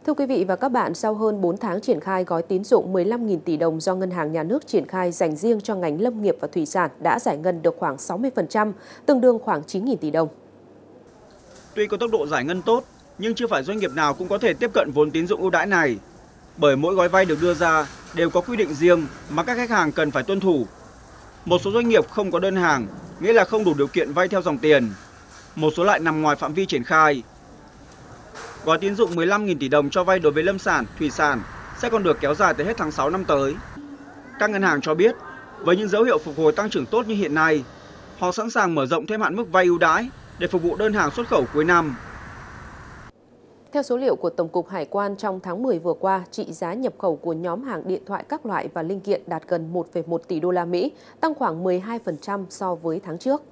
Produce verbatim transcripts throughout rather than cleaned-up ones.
Thưa quý vị và các bạn, sau hơn bốn tháng triển khai gói tín dụng mười lăm nghìn tỷ đồng do Ngân hàng Nhà nước triển khai dành riêng cho ngành lâm nghiệp và thủy sản đã giải ngân được khoảng sáu mươi phần trăm, tương đương khoảng chín nghìn tỷ đồng. Tuy có tốc độ giải ngân tốt, nhưng chưa phải doanh nghiệp nào cũng có thể tiếp cận vốn tín dụng ưu đãi này. Bởi mỗi gói vay được đưa ra đều có quy định riêng mà các khách hàng cần phải tuân thủ. Một số doanh nghiệp không có đơn hàng, nghĩa là không đủ điều kiện vay theo dòng tiền. Một số lại nằm ngoài phạm vi triển khai. Gói tín dụng mười lăm nghìn tỷ đồng cho vay đối với lâm sản, thủy sản sẽ còn được kéo dài tới hết tháng sáu năm tới. Các ngân hàng cho biết, với những dấu hiệu phục hồi tăng trưởng tốt như hiện nay, họ sẵn sàng mở rộng thêm hạn mức vay ưu đãi để phục vụ đơn hàng xuất khẩu cuối năm. Theo số liệu của Tổng cục Hải quan, trong tháng mười vừa qua, trị giá nhập khẩu của nhóm hàng điện thoại các loại và linh kiện đạt gần một phẩy một tỷ đô la Mỹ, tăng khoảng mười hai phần trăm so với tháng trước.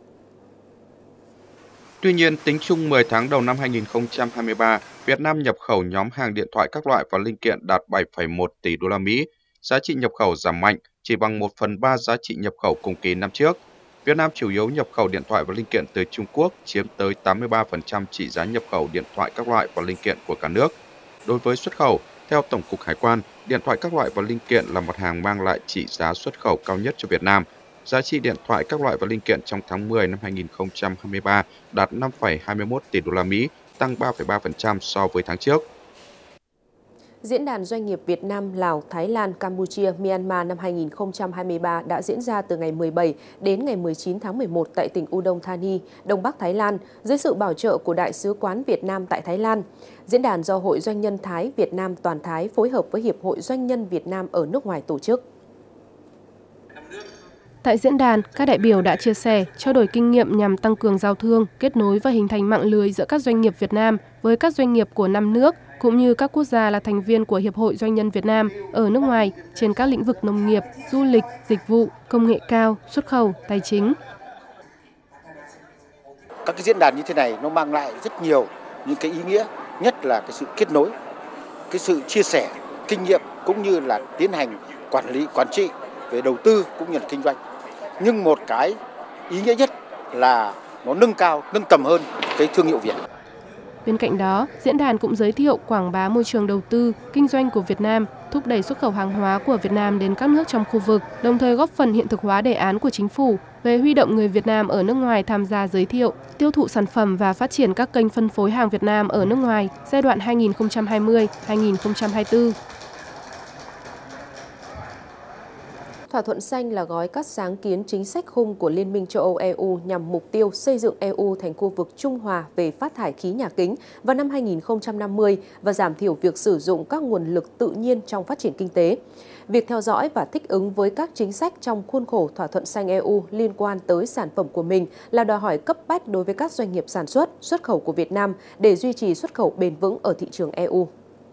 Tuy nhiên, tính chung mười tháng đầu năm hai nghìn không trăm hai mươi ba, Việt Nam nhập khẩu nhóm hàng điện thoại các loại và linh kiện đạt bảy phẩy một tỷ đô la Mỹ. Giá trị nhập khẩu giảm mạnh, chỉ bằng một phần ba giá trị nhập khẩu cùng kỳ năm trước. Việt Nam chủ yếu nhập khẩu điện thoại và linh kiện từ Trung Quốc, chiếm tới tám mươi ba phần trăm trị giá nhập khẩu điện thoại các loại và linh kiện của cả nước. Đối với xuất khẩu, theo Tổng cục Hải quan, điện thoại các loại và linh kiện là mặt hàng mang lại trị giá xuất khẩu cao nhất cho Việt Nam. Giá trị điện thoại các loại và linh kiện trong tháng mười năm hai nghìn không trăm hai mươi ba đạt năm phẩy hai mươi mốt tỷ đô la Mỹ, tăng ba phẩy ba phần trăm so với tháng trước. Diễn đàn Doanh nghiệp Việt Nam, Lào, Thái Lan, Campuchia, Myanmar năm hai nghìn không trăm hai mươi ba đã diễn ra từ ngày mười bảy đến ngày mười chín tháng mười một tại tỉnh Udon Thani, Đông Bắc Thái Lan, dưới sự bảo trợ của Đại sứ quán Việt Nam tại Thái Lan. Diễn đàn do Hội Doanh nhân Thái Việt Nam Toàn Thái phối hợp với Hiệp hội Doanh nhân Việt Nam ở nước ngoài tổ chức. Tại diễn đàn, các đại biểu đã chia sẻ, trao đổi kinh nghiệm nhằm tăng cường giao thương, kết nối và hình thành mạng lưới giữa các doanh nghiệp Việt Nam với các doanh nghiệp của năm nước, cũng như các quốc gia là thành viên của Hiệp hội Doanh nhân Việt Nam ở nước ngoài trên các lĩnh vực nông nghiệp, du lịch, dịch vụ, công nghệ cao, xuất khẩu, tài chính. Các cái diễn đàn như thế này nó mang lại rất nhiều những cái ý nghĩa, nhất là cái sự kết nối, cái sự chia sẻ kinh nghiệm cũng như là tiến hành quản lý, quản trị về đầu tư cũng như là kinh doanh. Nhưng một cái ý nghĩa nhất là nó nâng cao, nâng tầm hơn cái thương hiệu Việt. Bên cạnh đó, diễn đàn cũng giới thiệu quảng bá môi trường đầu tư, kinh doanh của Việt Nam, thúc đẩy xuất khẩu hàng hóa của Việt Nam đến các nước trong khu vực, đồng thời góp phần hiện thực hóa đề án của chính phủ về huy động người Việt Nam ở nước ngoài tham gia giới thiệu, tiêu thụ sản phẩm và phát triển các kênh phân phối hàng Việt Nam ở nước ngoài giai đoạn hai nghìn không trăm hai mươi đến hai nghìn không trăm hai mươi tư. Thỏa thuận xanh là gói các sáng kiến chính sách khung của Liên minh châu Âu E U nhằm mục tiêu xây dựng E U thành khu vực trung hòa về phát thải khí nhà kính vào năm hai nghìn không trăm năm mươi và giảm thiểu việc sử dụng các nguồn lực tự nhiên trong phát triển kinh tế. Việc theo dõi và thích ứng với các chính sách trong khuôn khổ thỏa thuận xanh E U liên quan tới sản phẩm của mình là đòi hỏi cấp bách đối với các doanh nghiệp sản xuất, xuất khẩu của Việt Nam để duy trì xuất khẩu bền vững ở thị trường E U.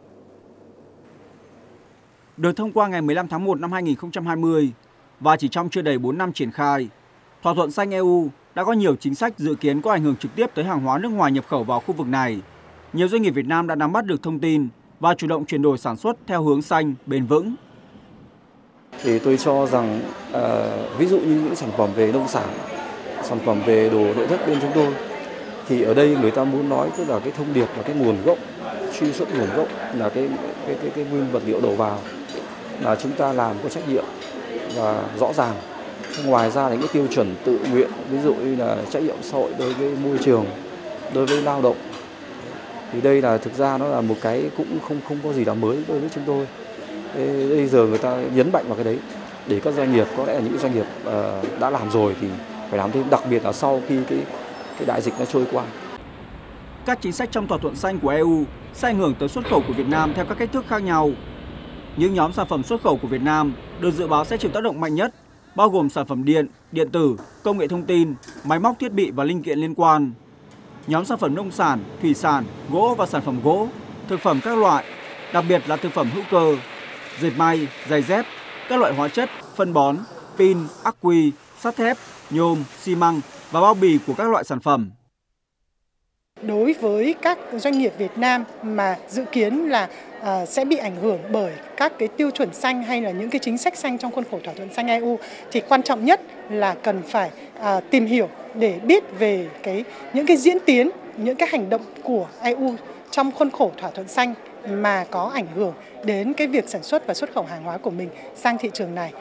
Được thông qua ngày mười lăm tháng một năm hai nghìn không trăm hai mươi và chỉ trong chưa đầy bốn năm triển khai, thỏa thuận xanh E U đã có nhiều chính sách dự kiến có ảnh hưởng trực tiếp tới hàng hóa nước ngoài nhập khẩu vào khu vực này. Nhiều doanh nghiệp Việt Nam đã nắm bắt được thông tin và chủ động chuyển đổi sản xuất theo hướng xanh, bền vững. Thì tôi cho rằng uh, ví dụ như những sản phẩm về nông sản, sản phẩm về đồ nội thất bên chúng tôi, thì ở đây người ta muốn nói tức là cái thông điệp là cái nguồn gốc, truy xuất nguồn gốc là cái cái cái, cái nguyên vật liệu đầu vào là chúng ta làm có trách nhiệm và rõ ràng. Ngoài ra là những tiêu chuẩn tự nguyện, ví dụ như là trách nhiệm xã hội đối với môi trường, đối với lao động, thì đây là thực ra nó là một cái cũng không không có gì là mới đối với chúng tôi. Bây giờ người ta nhấn mạnh vào cái đấy để các doanh nghiệp, có lẽ là những doanh nghiệp uh, đã làm rồi thì phải làm thêm, đặc biệt là sau khi cái cái đại dịch nó trôi qua. Các chính sách trong thỏa thuận xanh của E U sẽ ảnh hưởng tới xuất khẩu của Việt Nam theo các cách thức khác nhau. Những nhóm sản phẩm xuất khẩu của Việt Nam được dự báo sẽ chịu tác động mạnh nhất, bao gồm sản phẩm điện, điện tử, công nghệ thông tin, máy móc thiết bị và linh kiện liên quan. Nhóm sản phẩm nông sản, thủy sản, gỗ và sản phẩm gỗ, thực phẩm các loại, đặc biệt là thực phẩm hữu cơ, dệt may, giày dép, các loại hóa chất, phân bón, pin, ắc quy, sắt thép, nhôm, xi măng và bao bì của các loại sản phẩm. Đối với các doanh nghiệp Việt Nam mà dự kiến là uh, sẽ bị ảnh hưởng bởi các cái tiêu chuẩn xanh hay là những cái chính sách xanh trong khuôn khổ thỏa thuận xanh E U, thì quan trọng nhất là cần phải uh, tìm hiểu để biết về cái những cái diễn tiến, những cái hành động của E U trong khuôn khổ thỏa thuận xanh mà có ảnh hưởng đến cái việc sản xuất và xuất khẩu hàng hóa của mình sang thị trường này.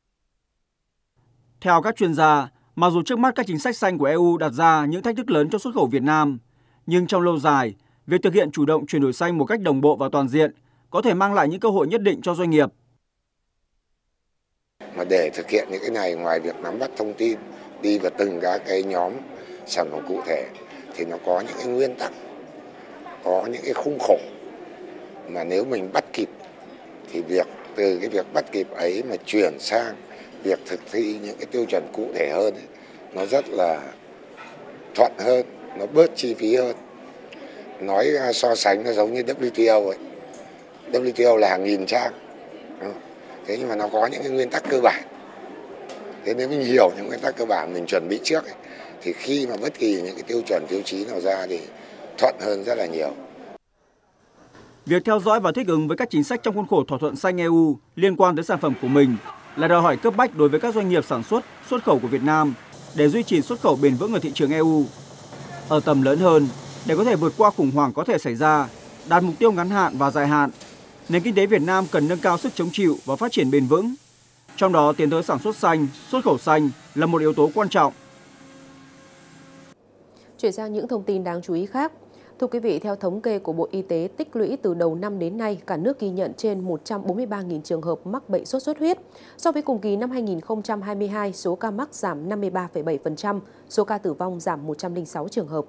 Theo các chuyên gia, mặc dù trước mắt các chính sách xanh của e u đặt ra những thách thức lớn cho xuất khẩu Việt Nam, nhưng trong lâu dài, việc thực hiện chủ động chuyển đổi xanh một cách đồng bộ và toàn diện có thể mang lại những cơ hội nhất định cho doanh nghiệp. Mà để thực hiện những cái này, ngoài việc nắm bắt thông tin, đi vào từng các cái nhóm sản phẩm cụ thể, thì nó có những cái nguyên tắc, có những cái khung khổ mà nếu mình bắt kịp thì việc từ cái việc bắt kịp ấy mà chuyển sang việc thực thi những cái tiêu chuẩn cụ thể hơn ấy, nó rất là thuận hơn, nó bớt chi phí hơn. Nói so sánh nó giống như W T O ấy. W T O là hàng nghìn trang. Thế nhưng mà nó có những cái nguyên tắc cơ bản. Thế nếu mình hiểu những nguyên tắc cơ bản, mình chuẩn bị trước ấy, thì khi mà bất kỳ những cái tiêu chuẩn tiêu chí nào ra thì thuận hơn rất là nhiều. Việc theo dõi và thích ứng với các chính sách trong khuôn khổ thỏa thuận xanh e u liên quan tới sản phẩm của mình là đòi hỏi cấp bách đối với các doanh nghiệp sản xuất, xuất khẩu của Việt Nam để duy trì xuất khẩu bền vững ở thị trường e u. Ở tầm lớn hơn, để có thể vượt qua khủng hoảng có thể xảy ra, đạt mục tiêu ngắn hạn và dài hạn, nền kinh tế Việt Nam cần nâng cao sức chống chịu và phát triển bền vững. Trong đó, tiến tới sản xuất xanh, xuất khẩu xanh là một yếu tố quan trọng. Chuyển sang những thông tin đáng chú ý khác. Thưa quý vị, theo thống kê của Bộ Y tế, tích lũy từ đầu năm đến nay, cả nước ghi nhận trên một trăm bốn mươi ba nghìn trường hợp mắc bệnh sốt xuất huyết. So với cùng kỳ năm hai nghìn không trăm hai mươi hai, số ca mắc giảm năm mươi ba phẩy bảy phần trăm, số ca tử vong giảm một trăm lẻ sáu trường hợp.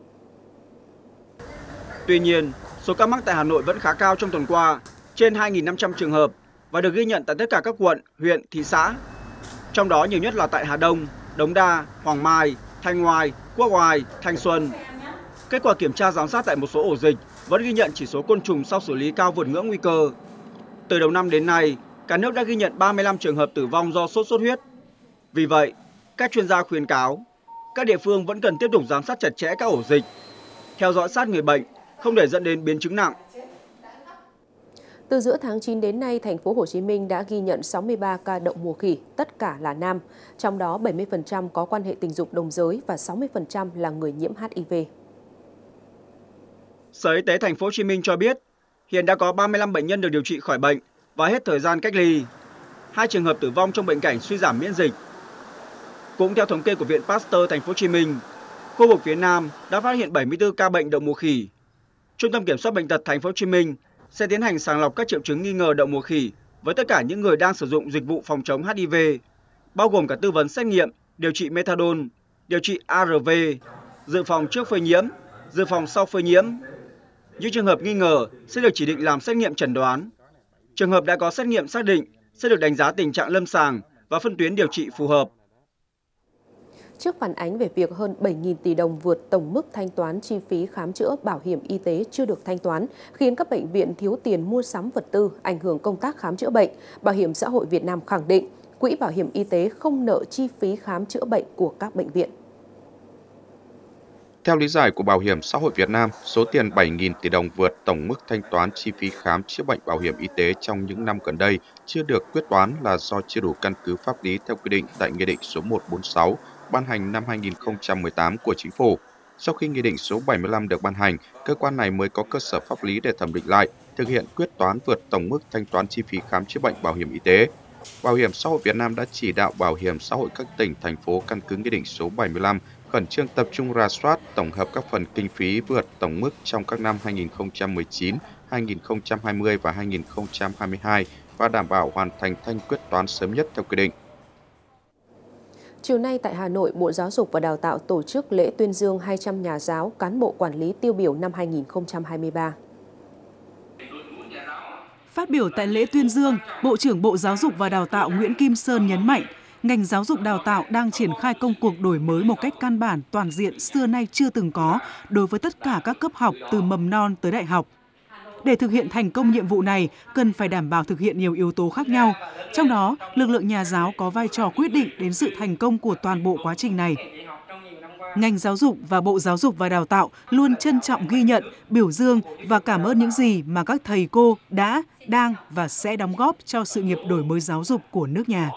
Tuy nhiên, số ca mắc tại Hà Nội vẫn khá cao trong tuần qua, trên hai nghìn năm trăm trường hợp và được ghi nhận tại tất cả các quận, huyện, thị xã. Trong đó nhiều nhất là tại Hà Đông, Đống Đa, Hoàng Mai, Thanh Oai, Quốc Oai, Thanh Xuân. Kết quả kiểm tra giám sát tại một số ổ dịch vẫn ghi nhận chỉ số côn trùng sau xử lý cao vượt ngưỡng nguy cơ. Từ đầu năm đến nay, cả nước đã ghi nhận ba mươi lăm trường hợp tử vong do sốt xuất huyết. Vì vậy, các chuyên gia khuyến cáo, các địa phương vẫn cần tiếp tục giám sát chặt chẽ các ổ dịch, theo dõi sát người bệnh, không để dẫn đến biến chứng nặng. Từ giữa tháng chín đến nay, thành phố Hồ Chí Minh đã ghi nhận sáu mươi ba ca đậu mùa khỉ, tất cả là nam, trong đó bảy mươi phần trăm có quan hệ tình dục đồng giới và sáu mươi phần trăm là người nhiễm H I V. Sở Y tế thành phố Hồ Chí Minh cho biết, hiện đã có ba mươi lăm bệnh nhân được điều trị khỏi bệnh và hết thời gian cách ly. Hai trường hợp tử vong trong bệnh cảnh suy giảm miễn dịch. Cũng theo thống kê của Viện Pasteur thành phố Hồ Chí Minh, khu vực phía Nam đã phát hiện bảy mươi tư ca bệnh đậu mùa khỉ. Trung tâm Kiểm soát bệnh tật thành phố Hồ Chí Minh sẽ tiến hành sàng lọc các triệu chứng nghi ngờ đậu mùa khỉ với tất cả những người đang sử dụng dịch vụ phòng chống H I V, bao gồm cả tư vấn xét nghiệm, điều trị methadone, điều trị A R V, dự phòng trước phơi nhiễm, dự phòng sau phơi nhiễm. Những trường hợp nghi ngờ sẽ được chỉ định làm xét nghiệm chẩn đoán. Trường hợp đã có xét nghiệm xác định sẽ được đánh giá tình trạng lâm sàng và phân tuyến điều trị phù hợp. Trước phản ánh về việc hơn bảy nghìn tỷ đồng vượt tổng mức thanh toán chi phí khám chữa bảo hiểm y tế chưa được thanh toán, khiến các bệnh viện thiếu tiền mua sắm vật tư, ảnh hưởng công tác khám chữa bệnh, Bảo hiểm xã hội Việt Nam khẳng định Quỹ Bảo hiểm y tế không nợ chi phí khám chữa bệnh của các bệnh viện. Theo lý giải của Bảo hiểm xã hội Việt Nam, số tiền bảy nghìn tỷ đồng vượt tổng mức thanh toán chi phí khám chữa bệnh bảo hiểm y tế trong những năm gần đây chưa được quyết toán là do chưa đủ căn cứ pháp lý theo quy định tại Nghị định số một trăm bốn mươi sáu ban hành năm hai nghìn không trăm mười tám của Chính phủ. Sau khi Nghị định số bảy mươi lăm được ban hành, cơ quan này mới có cơ sở pháp lý để thẩm định lại, thực hiện quyết toán vượt tổng mức thanh toán chi phí khám chữa bệnh bảo hiểm y tế. Bảo hiểm xã hội Việt Nam đã chỉ đạo Bảo hiểm xã hội các tỉnh, thành phố căn cứ Nghị định số bảy mươi lăm khẩn trương tập trung rà soát, tổng hợp các phần kinh phí vượt tổng mức trong các năm hai nghìn không trăm mười chín, hai nghìn không trăm hai mươi và hai nghìn không trăm hai mươi hai và đảm bảo hoàn thành thanh quyết toán sớm nhất theo quy định. Chiều nay tại Hà Nội, Bộ Giáo dục và Đào tạo tổ chức lễ tuyên dương hai trăm nhà giáo, cán bộ quản lý tiêu biểu năm hai nghìn không trăm hai mươi ba. Phát biểu tại lễ tuyên dương, Bộ trưởng Bộ Giáo dục và Đào tạo Nguyễn Kim Sơn nhấn mạnh, ngành giáo dục đào tạo đang triển khai công cuộc đổi mới một cách căn bản, toàn diện, xưa nay chưa từng có đối với tất cả các cấp học từ mầm non tới đại học. Để thực hiện thành công nhiệm vụ này, cần phải đảm bảo thực hiện nhiều yếu tố khác nhau. Trong đó, lực lượng nhà giáo có vai trò quyết định đến sự thành công của toàn bộ quá trình này. Ngành giáo dục và Bộ Giáo dục và Đào tạo luôn trân trọng ghi nhận, biểu dương và cảm ơn những gì mà các thầy cô đã, đang và sẽ đóng góp cho sự nghiệp đổi mới giáo dục của nước nhà.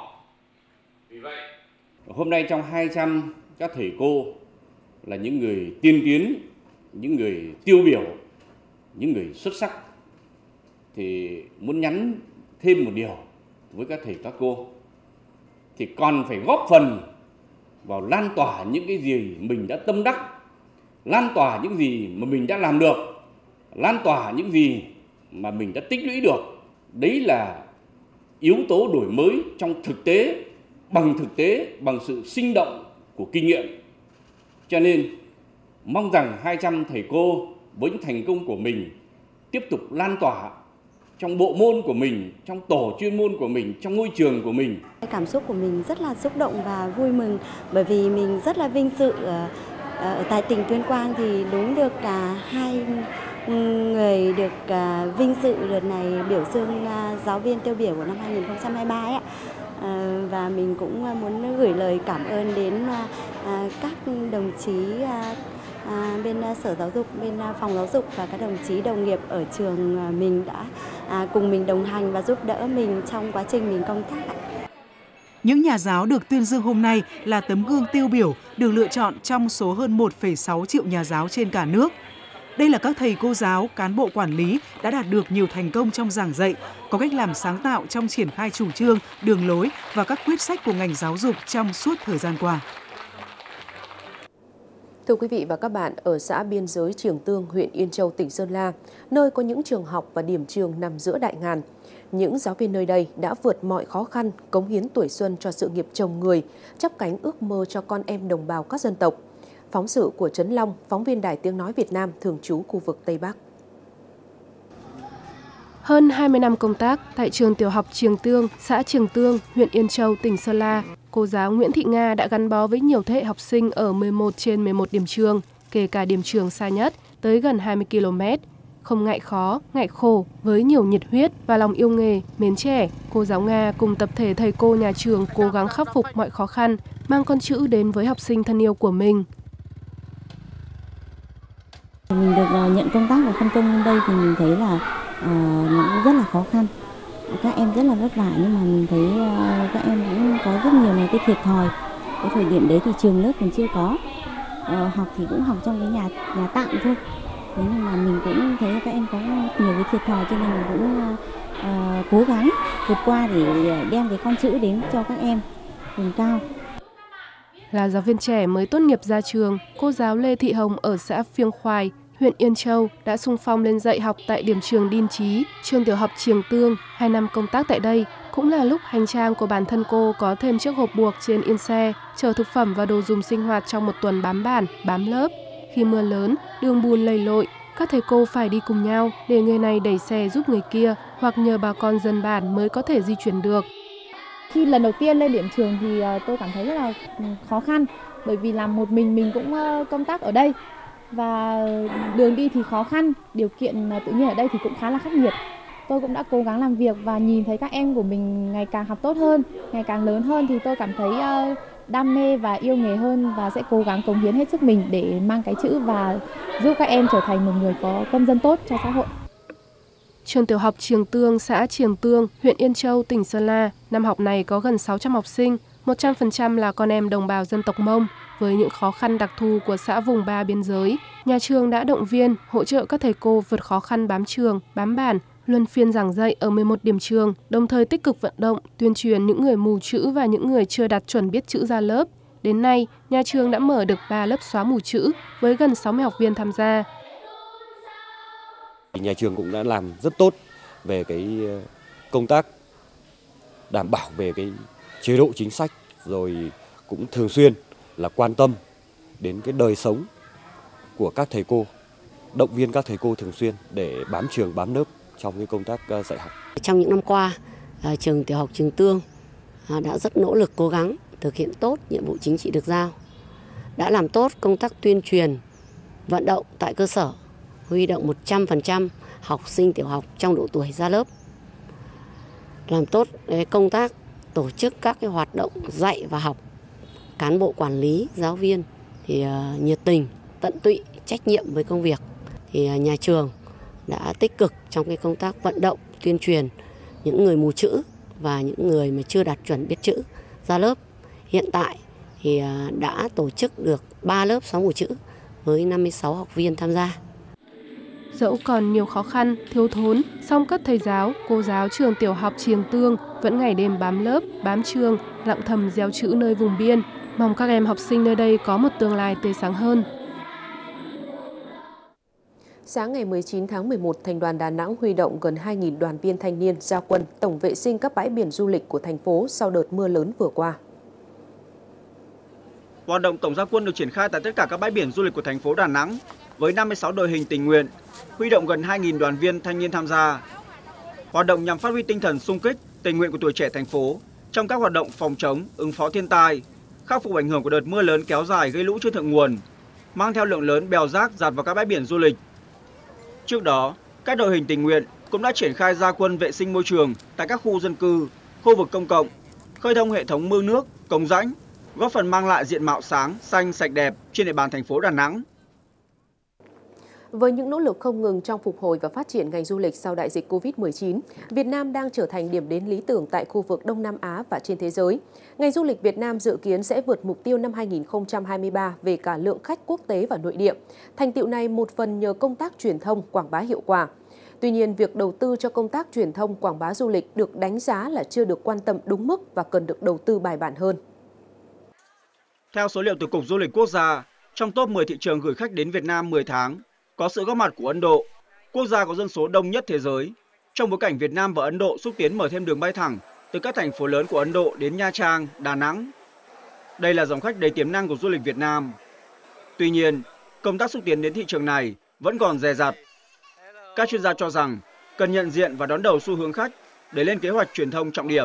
Hôm nay trong hai trăm các thầy cô là những người tiên tiến, những người tiêu biểu, những người xuất sắc. thì muốn nhắn thêm một điều với các thầy các cô, thì còn phải góp phần vào lan tỏa những cái gì mình đã tâm đắc, lan tỏa những gì mà mình đã làm được, lan tỏa những gì mà mình đã tích lũy được. Đấy là yếu tố đổi mới trong thực tế, bằng thực tế, bằng sự sinh động của kinh nghiệm. Cho nên mong rằng hai trăm thầy cô với những thành công của mình tiếp tục lan tỏa trong bộ môn của mình, trong tổ chuyên môn của mình, trong ngôi trường của mình. Cảm xúc của mình rất là xúc động và vui mừng, bởi vì mình rất là vinh dự ở tại tỉnh Tuyên Quang thì đúng được cả hai người được vinh dự đợt này biểu dương giáo viên tiêu biểu của năm hai nghìn không trăm hai mươi ba ấy. Và mình cũng muốn gửi lời cảm ơn đến các đồng chí bên Sở Giáo dục, bên Phòng Giáo dục và các đồng chí đồng nghiệp ở trường mình đã cùng mình đồng hành và giúp đỡ mình trong quá trình mình công tác. Những nhà giáo được tuyên dương hôm nay là tấm gương tiêu biểu được lựa chọn trong số hơn một phẩy sáu triệu nhà giáo trên cả nước. Đây là các thầy cô giáo, cán bộ quản lý đã đạt được nhiều thành công trong giảng dạy, có cách làm sáng tạo trong triển khai chủ trương, đường lối và các quyết sách của ngành giáo dục trong suốt thời gian qua. Thưa quý vị và các bạn, ở xã biên giới Triềng Tương, huyện Yên Châu, tỉnh Sơn La, nơi có những trường học và điểm trường nằm giữa đại ngàn, những giáo viên nơi đây đã vượt mọi khó khăn, cống hiến tuổi xuân cho sự nghiệp chồng người, chắp cánh ước mơ cho con em đồng bào các dân tộc. Phóng sự của Trấn Long, phóng viên Đài Tiếng Nói Việt Nam thường trú khu vực Tây Bắc. Hơn hai mươi năm công tác tại trường tiểu học Triềng Tương, xã Triềng Tương, huyện Yên Châu, tỉnh Sơn La, cô giáo Nguyễn Thị Nga đã gắn bó với nhiều thế hệ học sinh ở mười một trên mười một điểm trường, kể cả điểm trường xa nhất, tới gần hai mươi ki lô mét. Không ngại khó, ngại khổ, với nhiều nhiệt huyết và lòng yêu nghề, mến trẻ, cô giáo Nga cùng tập thể thầy cô nhà trường cố gắng khắc phục mọi khó khăn, mang con chữ đến với học sinh thân yêu của mình. Mình được nhận công tác và phân công lên đây thì mình thấy là uh, nó rất là khó khăn. Các em rất là vất vả, nhưng mà mình thấy uh, các em cũng có rất nhiều cái thiệt thòi. Cái thời điểm đấy thì trường lớp còn chưa có, uh, học thì cũng học trong cái nhà nhà tạm thôi. Thế nhưng mà mình cũng thấy các em có nhiều cái thiệt thòi, cho nên mình cũng uh, cố gắng vượt qua để đem cái con chữ đến cho các em vùng cao. Là giáo viên trẻ mới tốt nghiệp ra trường, cô giáo Lê Thị Hồng ở xã Phiêng Khoài, huyện Yên Châu đã xung phong lên dạy học tại điểm trường Đin Trí, trường tiểu học Triềng Tương. Hai năm công tác tại đây cũng là lúc hành trang của bản thân cô có thêm chiếc hộp buộc trên yên xe, chở thực phẩm và đồ dùng sinh hoạt trong một tuần bám bản, bám lớp. Khi mưa lớn, đường bùn lầy lội, các thầy cô phải đi cùng nhau để người này đẩy xe giúp người kia hoặc nhờ bà con dân bản mới có thể di chuyển được. Khi lần đầu tiên lên điểm trường thì tôi cảm thấy rất là khó khăn, bởi vì làm một mình mình cũng công tác ở đây và đường đi thì khó khăn, điều kiện tự nhiên ở đây thì cũng khá là khắc nghiệt. Tôi cũng đã cố gắng làm việc và nhìn thấy các em của mình ngày càng học tốt hơn, ngày càng lớn hơn thì tôi cảm thấy đam mê và yêu nghề hơn và sẽ cố gắng cống hiến hết sức mình để mang cái chữ và giúp các em trở thành một người có công dân tốt cho xã hội. Trường tiểu học Triềng Tương, xã Triềng Tương, huyện Yên Châu, tỉnh Sơn La, năm học này có gần sáu trăm học sinh, một trăm phần trăm là con em đồng bào dân tộc Mông. Với những khó khăn đặc thù của xã vùng ba biên giới, nhà trường đã động viên, hỗ trợ các thầy cô vượt khó khăn bám trường, bám bản, luân phiên giảng dạy ở mười một điểm trường, đồng thời tích cực vận động, tuyên truyền những người mù chữ và những người chưa đạt chuẩn biết chữ ra lớp. Đến nay, nhà trường đã mở được ba lớp xóa mù chữ với gần sáu mươi học viên tham gia. Nhà trường cũng đã làm rất tốt về cái công tác đảm bảo về cái chế độ chính sách, rồi cũng thường xuyên là quan tâm đến cái đời sống của các thầy cô, động viên các thầy cô thường xuyên để bám trường bám lớp trong cái công tác dạy học. Trong những năm qua, trường tiểu học Triềng Tương đã rất nỗ lực cố gắng thực hiện tốt nhiệm vụ chính trị được giao, đã làm tốt công tác tuyên truyền, vận động tại cơ sở, huy động một trăm phần trăm học sinh tiểu học trong độ tuổi ra lớp, làm tốt công tác tổ chức các cái hoạt động dạy và học. Cán bộ quản lý, giáo viên thì uh, nhiệt tình, tận tụy, trách nhiệm với công việc. Thì uh, nhà trường đã tích cực trong cái công tác vận động, tuyên truyền những người mù chữ và những người mà chưa đạt chuẩn biết chữ ra lớp. Hiện tại thì uh, đã tổ chức được ba lớp xóa mù chữ với năm mươi sáu học viên tham gia. Dẫu còn nhiều khó khăn, thiếu thốn, song các thầy giáo, cô giáo trường tiểu học Triềng Tương vẫn ngày đêm bám lớp, bám trường, lặng thầm gieo chữ nơi vùng biên. Mong các em học sinh nơi đây có một tương lai tươi sáng hơn. Sáng ngày mười chín tháng mười một, Thành đoàn Đà Nẵng huy động gần hai nghìn đoàn viên thanh niên ra quân tổng vệ sinh các bãi biển du lịch của thành phố sau đợt mưa lớn vừa qua. Hoạt động tổng ra quân được triển khai tại tất cả các bãi biển du lịch của thành phố Đà Nẵng với năm mươi sáu đội hình tình nguyện, huy động gần hai nghìn đoàn viên thanh niên tham gia. Hoạt động nhằm phát huy tinh thần xung kích, tình nguyện của tuổi trẻ thành phố trong các hoạt động phòng chống, ứng phó thiên tai, khắc phục ảnh hưởng của đợt mưa lớn kéo dài gây lũ trên thượng nguồn, mang theo lượng lớn bèo rác dạt vào các bãi biển du lịch. Trước đó, các đội hình tình nguyện cũng đã triển khai ra quân vệ sinh môi trường tại các khu dân cư, khu vực công cộng, khơi thông hệ thống mương nước, cống rãnh, góp phần mang lại diện mạo sáng, xanh, sạch đẹp trên địa bàn thành phố Đà Nẵng. Với những nỗ lực không ngừng trong phục hồi và phát triển ngành du lịch sau đại dịch Covid mười chín, Việt Nam đang trở thành điểm đến lý tưởng tại khu vực Đông Nam Á và trên thế giới. Ngành du lịch Việt Nam dự kiến sẽ vượt mục tiêu năm hai nghìn không trăm hai mươi ba về cả lượng khách quốc tế và nội địa. Thành tựu này một phần nhờ công tác truyền thông, quảng bá hiệu quả. Tuy nhiên, việc đầu tư cho công tác truyền thông, quảng bá du lịch được đánh giá là chưa được quan tâm đúng mức và cần được đầu tư bài bản hơn. Theo số liệu từ Cục Du lịch Quốc gia, trong top mười thị trường gửi khách đến Việt Nam mười tháng, có sự góp mặt của Ấn Độ, quốc gia có dân số đông nhất thế giới. Trong bối cảnh Việt Nam và Ấn Độ xúc tiến mở thêm đường bay thẳng từ các thành phố lớn của Ấn Độ đến Nha Trang, Đà Nẵng. Đây là dòng khách đầy tiềm năng của du lịch Việt Nam. Tuy nhiên, công tác xúc tiến đến thị trường này vẫn còn dè dặt. Các chuyên gia cho rằng cần nhận diện và đón đầu xu hướng khách để lên kế hoạch truyền thông trọng điểm.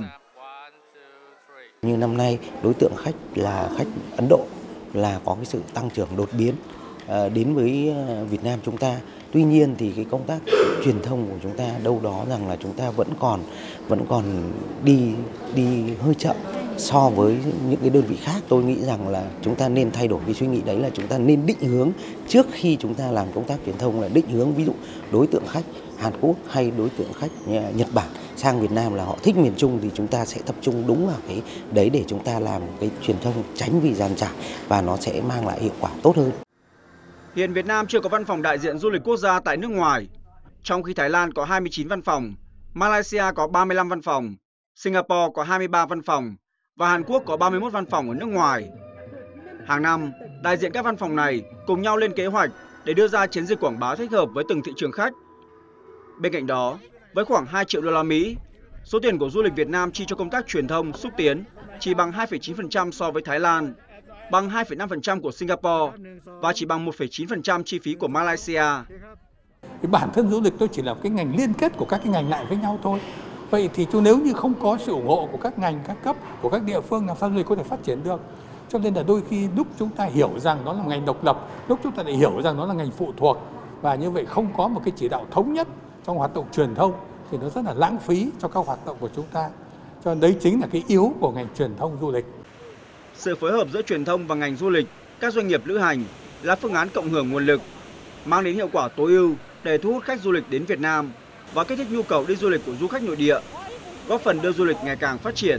Như năm nay, đối tượng khách là khách Ấn Độ là có cái sự tăng trưởng đột biến đến với Việt Nam chúng ta. Tuy nhiên thì cái công tác truyền thông của chúng ta đâu đó rằng là chúng ta vẫn còn vẫn còn đi đi hơi chậm so với những cái đơn vị khác. Tôi nghĩ rằng là chúng ta nên thay đổi cái suy nghĩ đấy, là chúng ta nên định hướng trước khi chúng ta làm công tác truyền thông, là định hướng ví dụ đối tượng khách Hàn Quốc hay đối tượng khách Nhật Bản sang Việt Nam là họ thích miền Trung, thì chúng ta sẽ tập trung đúng vào cái đấy để chúng ta làm cái truyền thông tránh vì dàn trải và nó sẽ mang lại hiệu quả tốt hơn. Hiện Việt Nam chưa có văn phòng đại diện du lịch quốc gia tại nước ngoài, trong khi Thái Lan có hai mươi chín văn phòng, Malaysia có ba mươi lăm văn phòng, Singapore có hai mươi ba văn phòng và Hàn Quốc có ba mươi mốt văn phòng ở nước ngoài. Hàng năm, đại diện các văn phòng này cùng nhau lên kế hoạch để đưa ra chiến dịch quảng bá thích hợp với từng thị trường khách. Bên cạnh đó, với khoảng hai triệu đô la Mỹ, số tiền của du lịch Việt Nam chi cho công tác truyền thông, xúc tiến chỉ bằng hai phẩy chín phần trăm so với Thái Lan, bằng hai phẩy năm phần trăm của Singapore và chỉ bằng một phẩy chín phần trăm chi phí của Malaysia. Cái bản thân du lịch tôi chỉ là cái ngành liên kết của các cái ngành lại với nhau thôi. Vậy thì nếu như không có sự ủng hộ của các ngành, các cấp, của các địa phương, làm sao du lịch có thể phát triển được? Cho nên là đôi khi lúc chúng ta hiểu rằng nó là ngành độc lập, lúc chúng ta lại hiểu rằng nó là ngành phụ thuộc, và như vậy không có một cái chỉ đạo thống nhất trong hoạt động truyền thông thì nó rất là lãng phí cho các hoạt động của chúng ta. Cho nên đấy chính là cái yếu của ngành truyền thông du lịch. Sự phối hợp giữa truyền thông và ngành du lịch, các doanh nghiệp lữ hành là phương án cộng hưởng nguồn lực, mang đến hiệu quả tối ưu để thu hút khách du lịch đến Việt Nam và kích thích nhu cầu đi du lịch của du khách nội địa, góp phần đưa du lịch ngày càng phát triển.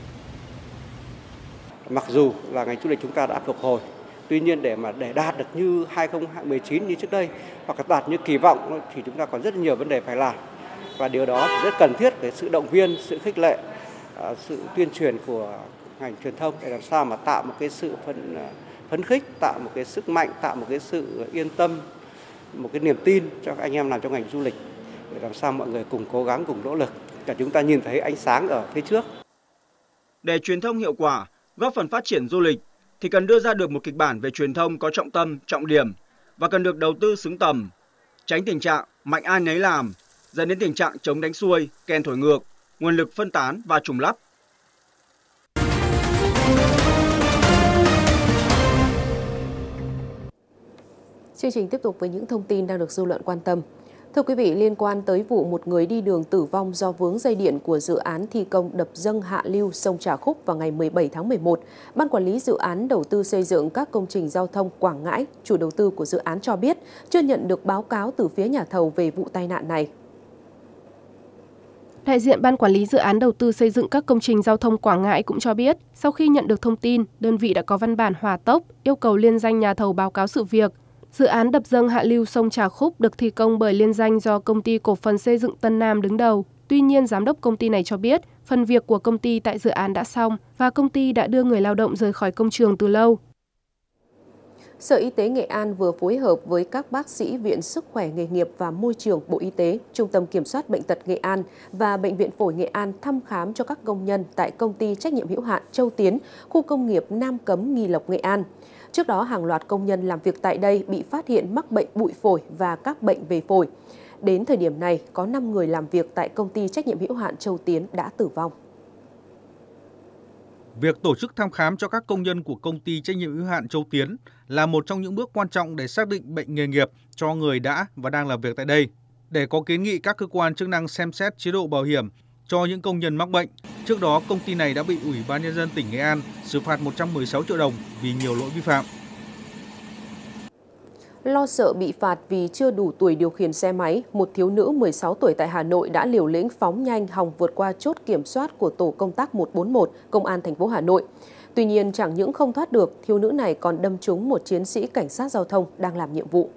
Mặc dù là ngành du lịch chúng ta đã phục hồi, tuy nhiên để mà để đạt được như hai không một chín như trước đây hoặc là đạt như kỳ vọng thì chúng ta còn rất nhiều vấn đề phải làm, và điều đó thì rất cần thiết về sự động viên, sự khích lệ, sự tuyên truyền của ngành truyền thông để làm sao mà tạo một cái sự phấn phấn khích, tạo một cái sức mạnh, tạo một cái sự yên tâm, một cái niềm tin cho các anh em làm trong ngành du lịch, để làm sao mọi người cùng cố gắng, cùng nỗ lực để chúng ta nhìn thấy ánh sáng ở phía trước. Để truyền thông hiệu quả, góp phần phát triển du lịch thì cần đưa ra được một kịch bản về truyền thông có trọng tâm, trọng điểm và cần được đầu tư xứng tầm, tránh tình trạng mạnh ai nấy làm, dẫn đến tình trạng chống đánh xuôi, kèn thổi ngược, nguồn lực phân tán và trùng lắp. Chương trình tiếp tục với những thông tin đang được dư luận quan tâm. Thưa quý vị, liên quan tới vụ một người đi đường tử vong do vướng dây điện của dự án thi công đập dâng hạ lưu sông Trà Khúc vào ngày mười bảy tháng mười một, Ban Quản lý Dự án Đầu tư xây dựng các công trình giao thông Quảng Ngãi, chủ đầu tư của dự án cho biết chưa nhận được báo cáo từ phía nhà thầu về vụ tai nạn này. Đại diện Ban Quản lý Dự án Đầu tư xây dựng các công trình giao thông Quảng Ngãi cũng cho biết, sau khi nhận được thông tin, đơn vị đã có văn bản hỏa tốc yêu cầu liên danh nhà thầu báo cáo sự việc. Dự án đập dâng hạ lưu sông Trà Khúc được thi công bởi liên danh do Công ty Cổ phần Xây dựng Tân Nam đứng đầu. Tuy nhiên, giám đốc công ty này cho biết phần việc của công ty tại dự án đã xong và công ty đã đưa người lao động rời khỏi công trường từ lâu. Sở Y tế Nghệ An vừa phối hợp với các bác sĩ Viện Sức khỏe Nghề nghiệp và Môi trường Bộ Y tế, Trung tâm Kiểm soát Bệnh tật Nghệ An và Bệnh viện Phổi Nghệ An thăm khám cho các công nhân tại công ty trách nhiệm hữu hạn Châu Tiến, khu công nghiệp Nam Cấm, Nghi Lộc, Nghệ An. Trước đó, hàng loạt công nhân làm việc tại đây bị phát hiện mắc bệnh bụi phổi và các bệnh về phổi. Đến thời điểm này, có năm người làm việc tại công ty trách nhiệm hữu hạn Châu Tiến đã tử vong. Việc tổ chức thăm khám cho các công nhân của công ty trách nhiệm hữu hạn Châu Tiến là một trong những bước quan trọng để xác định bệnh nghề nghiệp cho người đã và đang làm việc tại đây. Để có kiến nghị các cơ quan chức năng xem xét chế độ bảo hiểm cho những công nhân mắc bệnh. Trước đó, công ty này đã bị Ủy ban Nhân dân tỉnh Nghệ An xử phạt một trăm mười sáu triệu đồng vì nhiều lỗi vi phạm. Lo sợ bị phạt vì chưa đủ tuổi điều khiển xe máy, một thiếu nữ mười sáu tuổi tại Hà Nội đã liều lĩnh phóng nhanh hòng vượt qua chốt kiểm soát của tổ công tác một bốn một Công an thành phố Hà Nội. Tuy nhiên, chẳng những không thoát được, thiếu nữ này còn đâm trúng một chiến sĩ cảnh sát giao thông đang làm nhiệm vụ.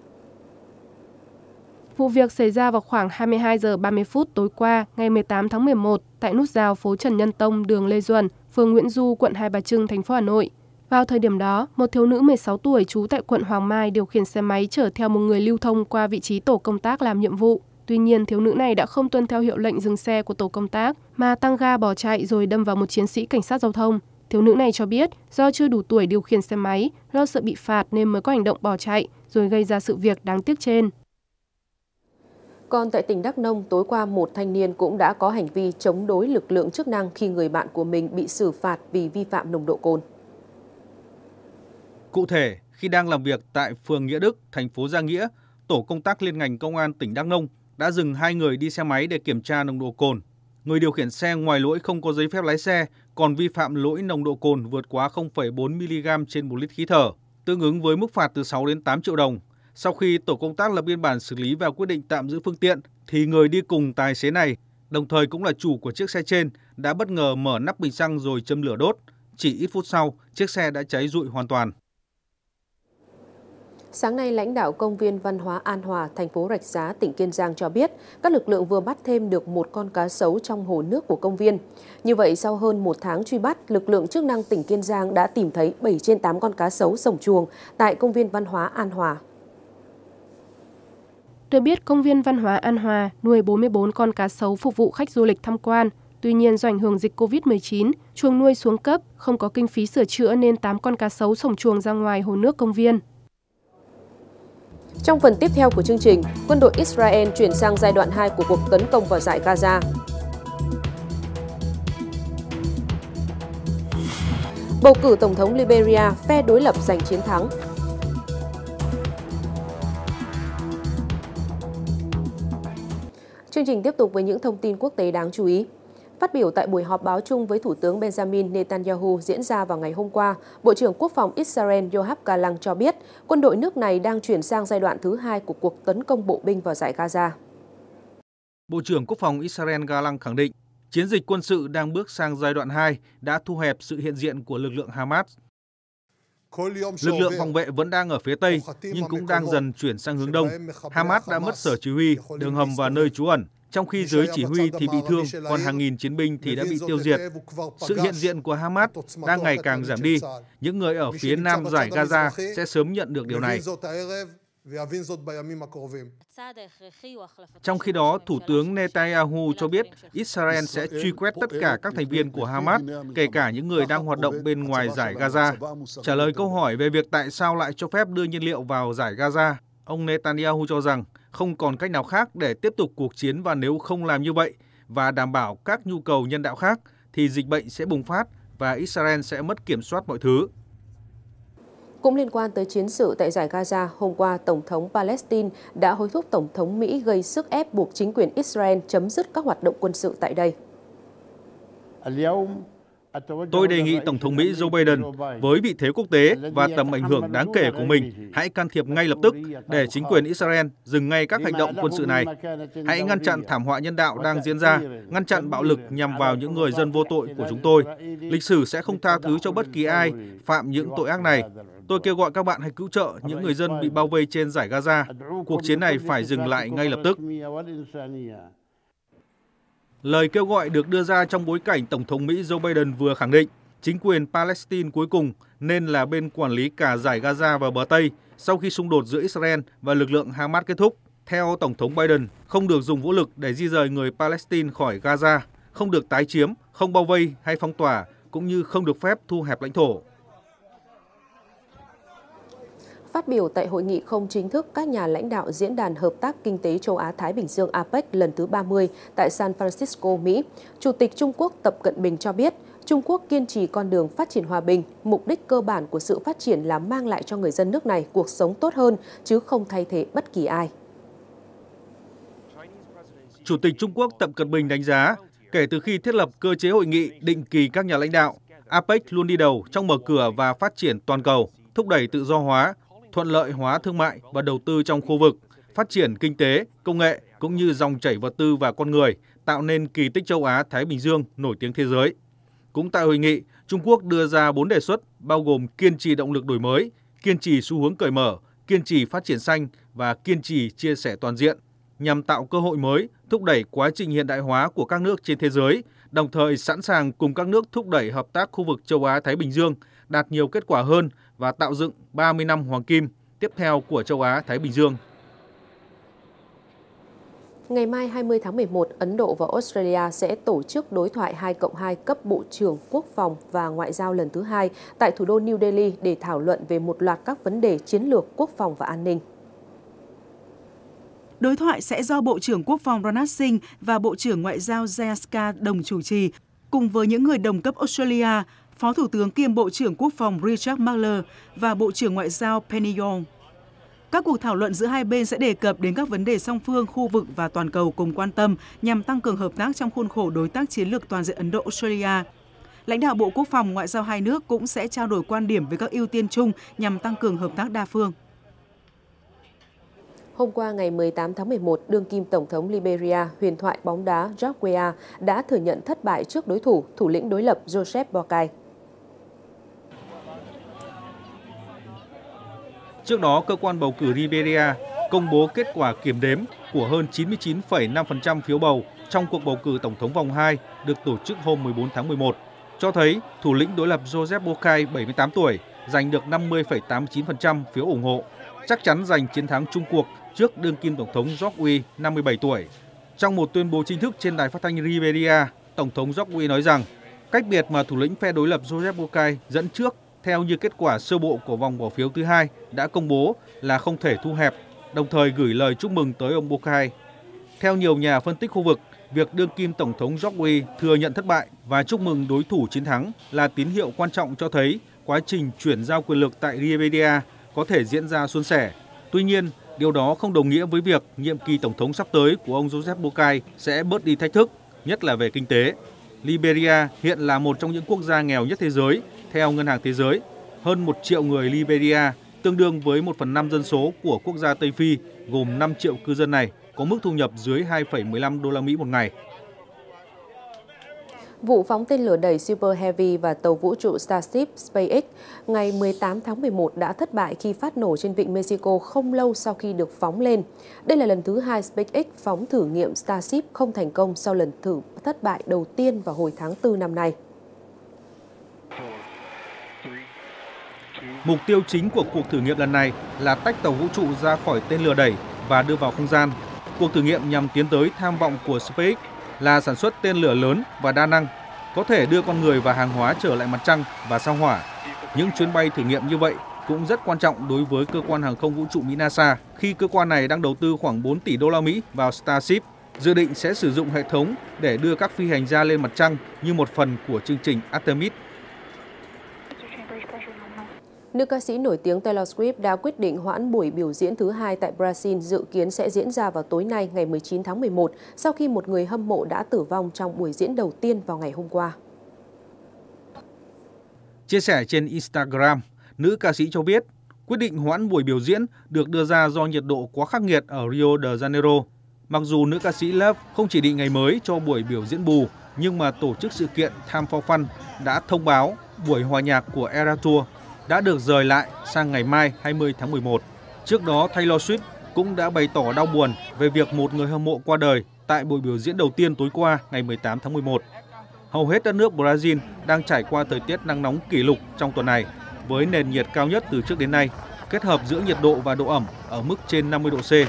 Vụ việc xảy ra vào khoảng hai mươi hai giờ ba mươi phút tối qua, ngày mười tám tháng mười một, tại nút giao phố Trần Nhân Tông, đường Lê Duẩn, phường Nguyễn Du, quận Hai Bà Trưng, thành phố Hà Nội. Vào thời điểm đó, một thiếu nữ mười sáu tuổi trú tại quận Hoàng Mai điều khiển xe máy chở theo một người lưu thông qua vị trí tổ công tác làm nhiệm vụ. Tuy nhiên, thiếu nữ này đã không tuân theo hiệu lệnh dừng xe của tổ công tác, mà tăng ga bỏ chạy rồi đâm vào một chiến sĩ cảnh sát giao thông. Thiếu nữ này cho biết do chưa đủ tuổi điều khiển xe máy, lo sợ bị phạt nên mới có hành động bỏ chạy, rồi gây ra sự việc đáng tiếc trên. Còn tại tỉnh Đắk Nông, tối qua một thanh niên cũng đã có hành vi chống đối lực lượng chức năng khi người bạn của mình bị xử phạt vì vi phạm nồng độ cồn. Cụ thể, khi đang làm việc tại phường Nghĩa Đức, thành phố Gia Nghĩa, tổ công tác liên ngành công an tỉnh Đắk Nông đã dừng hai người đi xe máy để kiểm tra nồng độ cồn. Người điều khiển xe ngoài lỗi không có giấy phép lái xe, còn vi phạm lỗi nồng độ cồn vượt quá không phẩy bốn mi-li-gam trên một lít khí thở, tương ứng với mức phạt từ sáu đến tám triệu đồng. Sau khi tổ công tác lập biên bản xử lý và quyết định tạm giữ phương tiện, thì người đi cùng tài xế này, đồng thời cũng là chủ của chiếc xe trên, đã bất ngờ mở nắp bình xăng rồi châm lửa đốt. Chỉ ít phút sau, chiếc xe đã cháy rụi hoàn toàn. Sáng nay, lãnh đạo Công viên Văn hóa An Hòa, thành phố Rạch Giá, tỉnh Kiên Giang cho biết các lực lượng vừa bắt thêm được một con cá sấu trong hồ nước của công viên. Như vậy, sau hơn một tháng truy bắt, lực lượng chức năng tỉnh Kiên Giang đã tìm thấy bảy trên tám con cá sấu sổng chuồng tại Công viên Văn hóa An Hòa. Được biết, Công viên Văn hóa An Hòa nuôi bốn mươi bốn con cá sấu phục vụ khách du lịch tham quan. Tuy nhiên, do ảnh hưởng dịch Covid mười chín, chuồng nuôi xuống cấp, không có kinh phí sửa chữa nên tám con cá sấu sổng chuồng ra ngoài hồ nước công viên. Trong phần tiếp theo của chương trình, quân đội Israel chuyển sang giai đoạn hai của cuộc tấn công vào dải Gaza. Bầu cử Tổng thống Liberia, phe đối lập giành chiến thắng. Chương trình tiếp tục với những thông tin quốc tế đáng chú ý. Phát biểu tại buổi họp báo chung với Thủ tướng Benjamin Netanyahu diễn ra vào ngày hôm qua, Bộ trưởng Quốc phòng Israel Yoav Gallant cho biết quân đội nước này đang chuyển sang giai đoạn thứ hai của cuộc tấn công bộ binh vào dải Gaza. Bộ trưởng Quốc phòng Israel Gallant khẳng định chiến dịch quân sự đang bước sang giai đoạn hai đã thu hẹp sự hiện diện của lực lượng Hamas. Lực lượng phòng vệ vẫn đang ở phía Tây, nhưng cũng đang dần chuyển sang hướng Đông. Hamas đã mất sở chỉ huy, đường hầm và nơi trú ẩn. Trong khi giới chỉ huy thì bị thương, còn hàng nghìn chiến binh thì đã bị tiêu diệt. Sự hiện diện của Hamas đang ngày càng giảm đi. Những người ở phía nam dải Gaza sẽ sớm nhận được điều này. Trong khi đó, Thủ tướng Netanyahu cho biết Israel sẽ truy quét tất cả các thành viên của Hamas, kể cả những người đang hoạt động bên ngoài dải Gaza. Trả lời câu hỏi về việc tại sao lại cho phép đưa nhiên liệu vào dải Gaza, ông Netanyahu cho rằng không còn cách nào khác để tiếp tục cuộc chiến, và nếu không làm như vậy và đảm bảo các nhu cầu nhân đạo khác thì dịch bệnh sẽ bùng phát và Israel sẽ mất kiểm soát mọi thứ. Cũng liên quan tới chiến sự tại dải Gaza, hôm qua Tổng thống Palestine đã hối thúc Tổng thống Mỹ gây sức ép buộc chính quyền Israel chấm dứt các hoạt động quân sự tại đây. Tôi đề nghị Tổng thống Mỹ Joe Biden với vị thế quốc tế và tầm ảnh hưởng đáng kể của mình hãy can thiệp ngay lập tức để chính quyền Israel dừng ngay các hành động quân sự này. Hãy ngăn chặn thảm họa nhân đạo đang diễn ra, ngăn chặn bạo lực nhằm vào những người dân vô tội của chúng tôi. Lịch sử sẽ không tha thứ cho bất kỳ ai phạm những tội ác này. Tôi kêu gọi các bạn hãy cứu trợ những người dân bị bao vây trên dải Gaza. Cuộc chiến này phải dừng lại ngay lập tức. Lời kêu gọi được đưa ra trong bối cảnh Tổng thống Mỹ Joe Biden vừa khẳng định chính quyền Palestine cuối cùng nên là bên quản lý cả dải Gaza và bờ Tây sau khi xung đột giữa Israel và lực lượng Hamas kết thúc. Theo Tổng thống Biden, không được dùng vũ lực để di rời người Palestine khỏi Gaza, không được tái chiếm, không bao vây hay phong tỏa, cũng như không được phép thu hẹp lãnh thổ. Phát biểu tại hội nghị không chính thức các nhà lãnh đạo Diễn đàn Hợp tác Kinh tế Châu Á-Thái Bình Dương a pếch lần thứ ba mươi tại San Francisco, Mỹ, Chủ tịch Trung Quốc Tập Cận Bình cho biết Trung Quốc kiên trì con đường phát triển hòa bình, mục đích cơ bản của sự phát triển là mang lại cho người dân nước này cuộc sống tốt hơn, chứ không thay thế bất kỳ ai. Chủ tịch Trung Quốc Tập Cận Bình đánh giá, kể từ khi thiết lập cơ chế hội nghị định kỳ các nhà lãnh đạo, a pếch luôn đi đầu trong mở cửa và phát triển toàn cầu, thúc đẩy tự do hóa, thuận lợi hóa thương mại và đầu tư trong khu vực, phát triển kinh tế, công nghệ cũng như dòng chảy vật tư và con người, tạo nên kỳ tích châu Á-Thái Bình Dương nổi tiếng thế giới. Cũng tại hội nghị, Trung Quốc đưa ra bốn đề xuất bao gồm kiên trì động lực đổi mới, kiên trì xu hướng cởi mở, kiên trì phát triển xanh và kiên trì chia sẻ toàn diện, nhằm tạo cơ hội mới, thúc đẩy quá trình hiện đại hóa của các nước trên thế giới, đồng thời sẵn sàng cùng các nước thúc đẩy hợp tác khu vực châu Á-Thái Bình Dương đạt nhiều kết quả hơn và tạo dựng ba mươi năm hoàng kim tiếp theo của châu Á-Thái Bình Dương. Ngày mai hai mươi tháng mười một, Ấn Độ và Australia sẽ tổ chức đối thoại hai cộng hai cấp Bộ trưởng Quốc phòng và Ngoại giao lần thứ hai tại thủ đô New Delhi để thảo luận về một loạt các vấn đề chiến lược quốc phòng và an ninh. Đối thoại sẽ do Bộ trưởng Quốc phòng Rajnath Singh và Bộ trưởng Ngoại giao Jayeska đồng chủ trì, cùng với những người đồng cấp Australia, Phó Thủ tướng kiêm Bộ trưởng Quốc phòng Richard Marles và Bộ trưởng Ngoại giao Penny Wong. Các cuộc thảo luận giữa hai bên sẽ đề cập đến các vấn đề song phương, khu vực và toàn cầu cùng quan tâm nhằm tăng cường hợp tác trong khuôn khổ đối tác chiến lược toàn diện Ấn Độ-Australia. Lãnh đạo Bộ Quốc phòng Ngoại giao hai nước cũng sẽ trao đổi quan điểm về các ưu tiên chung nhằm tăng cường hợp tác đa phương. Hôm qua ngày mười tám tháng mười một, đương kim Tổng thống Liberia, huyền thoại bóng đá George Weah đã thừa nhận thất bại trước đối thủ, thủ lĩnh đối lập Joseph Boakai. Trước đó, cơ quan bầu cử Liberia công bố kết quả kiểm đếm của hơn chín mươi chín phẩy năm phần trăm phiếu bầu trong cuộc bầu cử Tổng thống vòng hai được tổ chức hôm mười bốn tháng mười một, cho thấy thủ lĩnh đối lập Joseph Boakai, bảy mươi tám tuổi, giành được năm mươi phẩy tám mươi chín phần trăm phiếu ủng hộ, chắc chắn giành chiến thắng chung cuộc trước đương kim Tổng thống George Weah, năm mươi bảy tuổi. Trong một tuyên bố chính thức trên đài phát thanh Liberia, Tổng thống George Weah nói rằng cách biệt mà thủ lĩnh phe đối lập Joseph Boakai dẫn trước theo như kết quả sơ bộ của vòng bỏ phiếu thứ hai đã công bố là không thể thu hẹp, đồng thời gửi lời chúc mừng tới ông Boakai. Theo nhiều nhà phân tích khu vực, việc đương kim Tổng thống George Weah thừa nhận thất bại và chúc mừng đối thủ chiến thắng là tín hiệu quan trọng cho thấy quá trình chuyển giao quyền lực tại Liberia có thể diễn ra suôn sẻ. Tuy nhiên, điều đó không đồng nghĩa với việc nhiệm kỳ Tổng thống sắp tới của ông Joseph Boakai sẽ bớt đi thách thức, nhất là về kinh tế. Liberia hiện là một trong những quốc gia nghèo nhất thế giới, theo Ngân hàng Thế giới. Hơn một triệu người Liberia, tương đương với một phần năm dân số của quốc gia Tây Phi, gồm năm triệu cư dân này, có mức thu nhập dưới hai phẩy mười lăm đô la Mỹ một ngày. Vụ phóng tên lửa đẩy Super Heavy và tàu vũ trụ Starship SpaceX ngày mười tám tháng mười một đã thất bại khi phát nổ trên vịnh Mexico không lâu sau khi được phóng lên. Đây là lần thứ hai SpaceX phóng thử nghiệm Starship không thành công sau lần thử thất bại đầu tiên vào hồi tháng tư năm nay. Mục tiêu chính của cuộc thử nghiệm lần này là tách tàu vũ trụ ra khỏi tên lửa đẩy và đưa vào không gian. Cuộc thử nghiệm nhằm tiến tới tham vọng của SpaceX là sản xuất tên lửa lớn và đa năng, có thể đưa con người và hàng hóa trở lại mặt trăng và sao Hỏa. Những chuyến bay thử nghiệm như vậy cũng rất quan trọng đối với cơ quan hàng không vũ trụ Mỹ NASA, khi cơ quan này đang đầu tư khoảng bốn tỷ đô la Mỹ vào Starship, dự định sẽ sử dụng hệ thống để đưa các phi hành gia lên mặt trăng như một phần của chương trình Artemis. Nữ ca sĩ nổi tiếng Taylor Swift đã quyết định hoãn buổi biểu diễn thứ hai tại Brazil dự kiến sẽ diễn ra vào tối nay ngày mười chín tháng mười một sau khi một người hâm mộ đã tử vong trong buổi diễn đầu tiên vào ngày hôm qua. Chia sẻ trên Instagram, nữ ca sĩ cho biết quyết định hoãn buổi biểu diễn được đưa ra do nhiệt độ quá khắc nghiệt ở Rio de Janeiro. Mặc dù nữ ca sĩ Love không chỉ định ngày mới cho buổi biểu diễn bù, nhưng mà tổ chức sự kiện Time for Fun đã thông báo buổi hòa nhạc của Eras Tour đã được dời lại sang ngày mai hai mươi tháng mười một. Trước đó, Taylor Swift cũng đã bày tỏ đau buồn về việc một người hâm mộ qua đời tại buổi biểu diễn đầu tiên tối qua ngày mười tám tháng mười một. Hầu hết đất nước Brazil đang trải qua thời tiết nắng nóng kỷ lục trong tuần này, với nền nhiệt cao nhất từ trước đến nay, kết hợp giữa nhiệt độ và độ ẩm ở mức trên năm mươi độ C.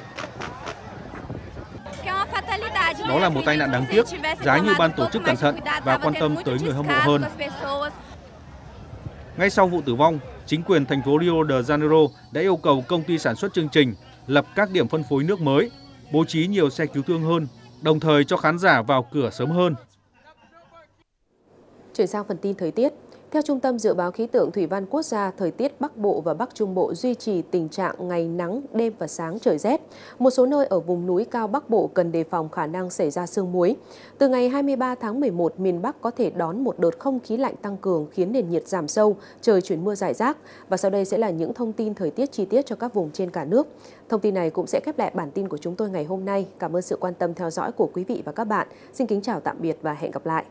Đó là một tai nạn đáng tiếc, giá như ban tổ chức cẩn thận và quan tâm tới người hâm mộ hơn. Ngay sau vụ tử vong, chính quyền thành phố Rio de Janeiro đã yêu cầu công ty sản xuất chương trình lập các điểm phân phối nước mới, bố trí nhiều xe cứu thương hơn, đồng thời cho khán giả vào cửa sớm hơn. Chuyển sang phần tin thời tiết. Theo Trung tâm Dự báo Khí tượng Thủy văn Quốc gia, thời tiết Bắc Bộ và Bắc Trung Bộ duy trì tình trạng ngày nắng, đêm và sáng trời rét. Một số nơi ở vùng núi cao Bắc Bộ cần đề phòng khả năng xảy ra sương muối. Từ ngày hai mươi ba tháng mười một, miền Bắc có thể đón một đợt không khí lạnh tăng cường khiến nền nhiệt giảm sâu, trời chuyển mưa rải rác. Và sau đây sẽ là những thông tin thời tiết chi tiết cho các vùng trên cả nước. Thông tin này cũng sẽ khép lại bản tin của chúng tôi ngày hôm nay. Cảm ơn sự quan tâm theo dõi của quý vị và các bạn. Xin kính chào tạm biệt và hẹn gặp lại.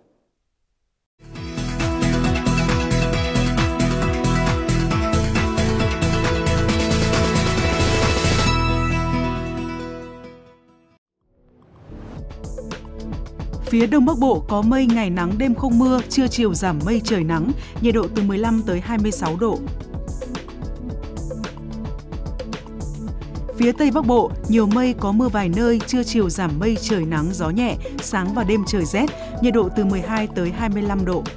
Phía Đông Bắc Bộ có mây, ngày nắng, đêm không mưa, trưa chiều giảm mây trời nắng, nhiệt độ từ mười lăm tới hai mươi sáu độ. Phía Tây Bắc Bộ, nhiều mây có mưa vài nơi, trưa chiều giảm mây trời nắng, gió nhẹ, sáng và đêm trời rét, nhiệt độ từ mười hai tới hai mươi lăm độ.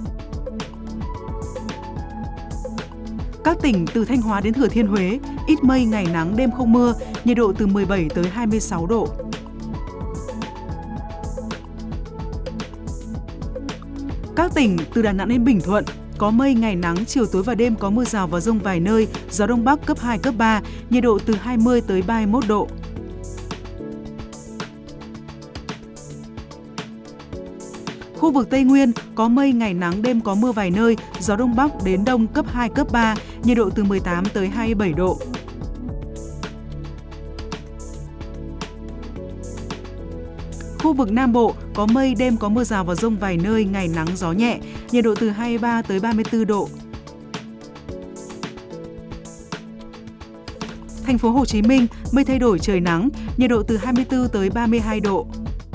Các tỉnh từ Thanh Hóa đến Thừa Thiên Huế, ít mây, ngày nắng, đêm không mưa, nhiệt độ từ mười bảy tới hai mươi sáu độ. Các tỉnh từ Đà Nẵng đến Bình Thuận, có mây, ngày nắng, chiều tối và đêm có mưa rào và dông vài nơi, gió Đông Bắc cấp hai, cấp ba, nhiệt độ từ hai mươi tới ba mươi mốt độ. Khu vực Tây Nguyên, có mây, ngày nắng, đêm có mưa vài nơi, gió Đông Bắc đến Đông cấp hai, cấp ba, nhiệt độ từ mười tám tới hai mươi bảy độ. Khu vực Nam Bộ có mây, đêm có mưa rào và dông vài nơi, ngày nắng, gió nhẹ, nhiệt độ từ hai mươi ba tới ba mươi tư độ. Thành phố Hồ Chí Minh, mây thay đổi trời nắng, nhiệt độ từ hai mươi tư tới ba mươi hai độ.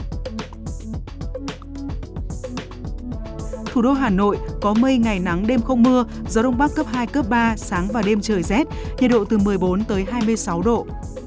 Thủ đô Hà Nội có mây, ngày nắng, đêm không mưa, gió Đông Bắc cấp hai, cấp ba, sáng và đêm trời rét, nhiệt độ từ mười bốn tới hai mươi sáu độ.